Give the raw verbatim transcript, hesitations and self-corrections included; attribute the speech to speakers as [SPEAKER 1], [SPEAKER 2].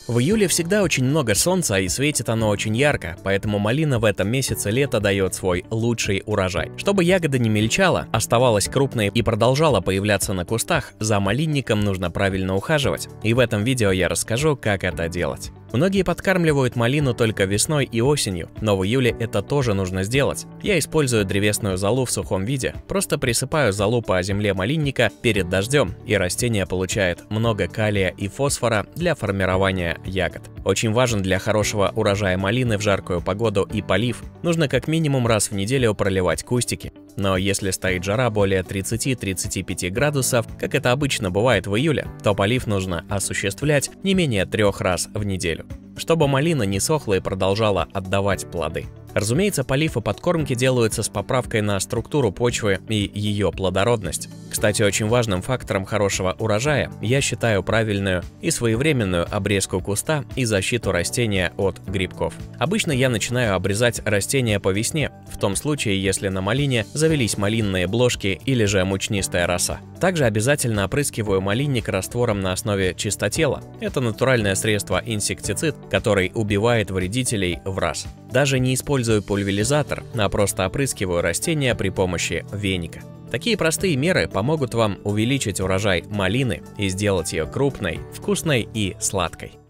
[SPEAKER 1] В июле всегда очень много солнца и светит оно очень ярко, поэтому малина в этом месяце лета дает свой лучший урожай. Чтобы ягода не мельчала, оставалась крупной и продолжала появляться на кустах, за малинником нужно правильно ухаживать. И в этом видео я расскажу, как это делать. Многие подкармливают малину только весной и осенью, но в июле это тоже нужно сделать. Я использую древесную золу в сухом виде, просто присыпаю золу по земле малинника перед дождем, и растение получает много калия и фосфора для формирования ягод. Очень важен для хорошего урожая малины в жаркую погоду и полив. Нужно как минимум раз в неделю проливать кустики. Но если стоит жара более тридцати-тридцати пяти градусов, как это обычно бывает в июле, то полив нужно осуществлять не менее трех раз в неделю, чтобы малина не сохла и продолжала отдавать плоды. Разумеется, полив и подкормки делаются с поправкой на структуру почвы и ее плодородность. Кстати, очень важным фактором хорошего урожая я считаю правильную и своевременную обрезку куста и защиту растения от грибков. Обычно я начинаю обрезать растения по весне, в том случае, если на малине завелись малинные бложки или же мучнистая роса. Также обязательно опрыскиваю малинник раствором на основе чистотела. Это натуральное средство инсектицид, который убивает вредителей в раз. Даже не использую пульверизатор, а просто опрыскиваю растения при помощи веника. Такие простые меры помогут вам увеличить урожай малины и сделать ее крупной, вкусной и сладкой.